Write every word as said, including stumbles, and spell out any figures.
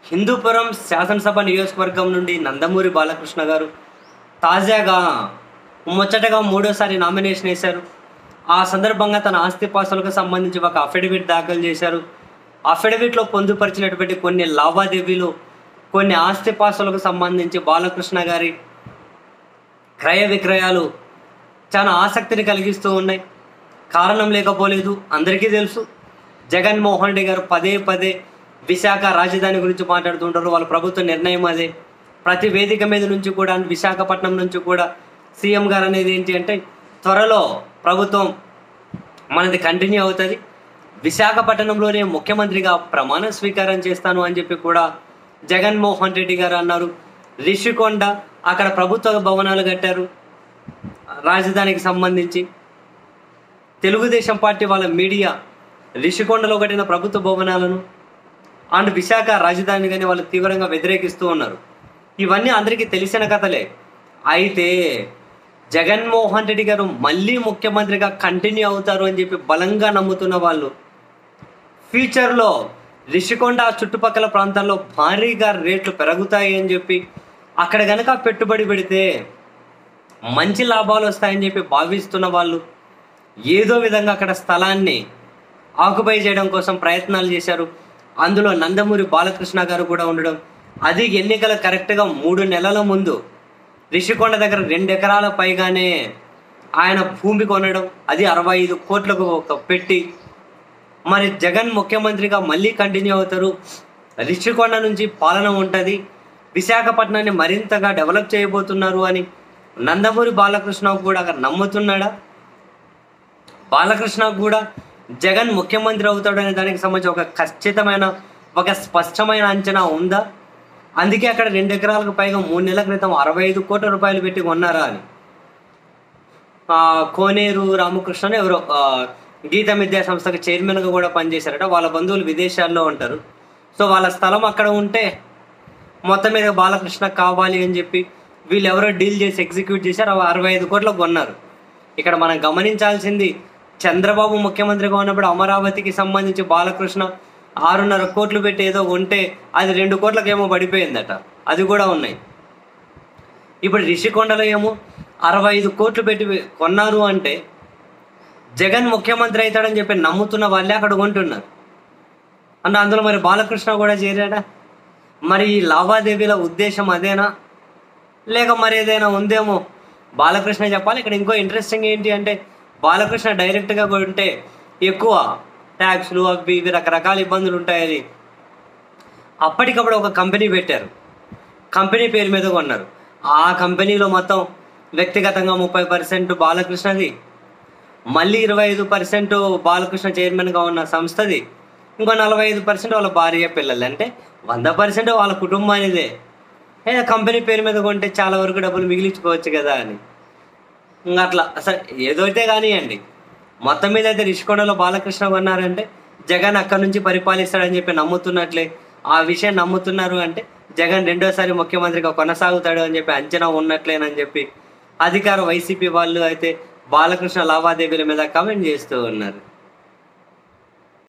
హిందూపురం శాసనసభ నియోజకవర్గం నుండి నందమూరి బాలకృష్ణ గారు తాజాగా ముచ్చటగా మూడోసారి నామినేషన్ వేశారు. ఆ సందర్భంగా తన ఆస్తిపాస్తులకు సంబంధించి ఒక అఫిడవిట్ దాఖలు చేశారు. అఫిడవిట్లో పొందుపరిచినటువంటి కొన్ని లావాదేవీలు, కొన్ని ఆస్తిపాస్తులకు సంబంధించి బాలకృష్ణ గారి క్రయ విక్రయాలు చాలా ఆసక్తిని కలిగిస్తూ ఉన్నాయి. కారణం లేకపోలేదు, అందరికీ తెలుసు. జగన్మోహన్ రెడ్డి గారు పదే పదే విశాఖ రాజధాని గురించి మాట్లాడుతుంటారు. వాళ్ళ ప్రభుత్వ నిర్ణయం అదే. ప్రతి వేదిక మీద నుంచి కూడా, విశాఖపట్నం నుంచి కూడా సీఎం గారు అనేది ఏంటి అంటే, త్వరలో ప్రభుత్వం మనది కంటిన్యూ అవుతుంది, విశాఖపట్నంలోనే ముఖ్యమంత్రిగా ప్రమాణ స్వీకారం చేస్తాను అని చెప్పి కూడా జగన్మోహన్ రెడ్డి గారు అన్నారు. రిషికొండ అక్కడ ప్రభుత్వ భవనాలు కట్టారు రాజధానికి సంబంధించి. తెలుగుదేశం పార్టీ వాళ్ళ మీడియా రిషికొండలో కట్టిన ప్రభుత్వ భవనాలను అండ్ విశాఖ రాజధాని కానీ వాళ్ళు తీవ్రంగా వ్యతిరేకిస్తూ ఉన్నారు. ఇవన్నీ అందరికీ తెలిసిన కథలే. అయితే జగన్మోహన్ రెడ్డి గారు మళ్ళీ ముఖ్యమంత్రిగా కంటిన్యూ అవుతారు అని చెప్పి బలంగా నమ్ముతున్న వాళ్ళు ఫ్యూచర్లో రిషికొండ చుట్టుపక్కల ప్రాంతాల్లో భారీగా రేట్లు పెరుగుతాయి అని చెప్పి, అక్కడ కనుక పెట్టుబడి పెడితే మంచి లాభాలు వస్తాయని చెప్పి భావిస్తున్న వాళ్ళు ఏదో విధంగా అక్కడ స్థలాన్ని ఆక్యుపై చేయడం కోసం ప్రయత్నాలు చేశారు. అందులో నందమూరి బాలకృష్ణ గారు కూడా ఉండడం, అది ఎన్నికల కరెక్ట్గా మూడు నెలల ముందు రిషికొండ దగ్గర రెండు ఎకరాల పైగానే ఆయన భూమి కొనడం, అది అరవై ఐదు కోట్లకు పెట్టి. మరి జగన్ ముఖ్యమంత్రిగా మళ్ళీ కంటిన్యూ అవుతారు, రిషికొండ నుంచి పాలన ఉంటుంది, విశాఖపట్నాన్ని మరింతగా డెవలప్ చేయబోతున్నారు అని నందమూరి బాలకృష్ణ కూడా నమ్ముతున్నాడా? బాలకృష్ణ కూడా జగన్ ముఖ్యమంత్రి అవుతాడనే దానికి సంబంధించి ఒక ఖచ్చితమైన, ఒక స్పష్టమైన అంచనా ఉందా? అందుకే అక్కడ రెండు ఎకరాలకు పైగా మూడు నెలల క్రితం అరవై ఐదు కోట్ల రూపాయలు పెట్టి కొన్నారా అని. కోనేరు రామకృష్ణ ఎవరో గీత విద్యా సంస్థకు చైర్మన్గా కూడా పనిచేశారట. వాళ్ళ బంధువులు విదేశాల్లో ఉంటారు. సో వాళ్ళ స్థలం అక్కడ ఉంటే మొత్తం మీద బాలకృష్ణ కావాలి అని చెప్పి వీళ్ళు ఎవరో డీల్ చేసి ఎగ్జిక్యూట్ చేశారు. అరవై ఐదు కోట్లకు కొన్నారు. ఇక్కడ మనం గమనించాల్సింది, చంద్రబాబు ముఖ్యమంత్రిగా ఉన్నప్పుడు అమరావతికి సంబంధించి బాలకృష్ణ ఆరున్నర కోట్లు పెట్టి ఏదో ఉంటే అది రెండు కోట్లకు ఏమో పడిపోయిందట. అది కూడా ఉన్నాయి. ఇప్పుడు రిషికొండలో ఏమో అరవై ఐదు కోట్లు పెట్టి కొన్నారు అంటే జగన్ ముఖ్యమంత్రి అవుతాడని చెప్పి నమ్ముతున్న వాళ్ళే అక్కడ కొంటున్నారు. అంటే అందులో మరి బాలకృష్ణ కూడా చేరాడా? మరి ఈ లావాదేవీల ఉద్దేశం అదేనా, లేక మరి ఏదైనా ఉందేమో బాలకృష్ణ చెప్పాలి. ఇక్కడ ఇంకో ఇంట్రెస్టింగ్ ఏంటి అంటే, బాలకృష్ణ డైరెక్ట్గా కొంటే ఎక్కువ ట్యాక్స్లు అవి ఇవి రకరకాల ఇబ్బందులు ఉంటాయని అప్పటికప్పుడు ఒక కంపెనీ పెట్టారు. కంపెనీ పేరు మీద కొన్నారు. ఆ కంపెనీలో మొత్తం వ్యక్తిగతంగా ముప్పై పర్సెంట్ బాలకృష్ణది, మళ్ళీ ఇరవై ఐదు పర్సెంట్ బాలకృష్ణ చైర్మన్గా ఉన్న సంస్థది, ఇంకో నలభై ఐదు పర్సెంట్ వాళ్ళ భార్య పిల్లలు, అంటే వంద పర్సెంట్ వాళ్ళ కుటుంబానిదే. ఏ కంపెనీ పేరు మీద కొంటే చాలా వరకు డబ్బులు మిగిలించుకోవచ్చు కదా అని. ఇంకా అట్లా అసలు ఏదైతే కానివ్వండి, మొత్తం మీద అయితే రిషికొండలో బాలకృష్ణ కొన్నారంటే జగన్ అక్కడి నుంచి పరిపాలిస్తాడని చెప్పి నమ్ముతున్నట్లే. ఆ విషయం నమ్ముతున్నారు అంటే జగన్ రెండోసారి ముఖ్యమంత్రిగా కొనసాగుతాడు అని చెప్పి అంచనా ఉన్నట్లేనని చెప్పి అధికార వైసీపీ వాళ్ళు అయితే బాలకృష్ణ లావాదేవీల మీద కామెంట్ చేస్తూ ఉన్నారు.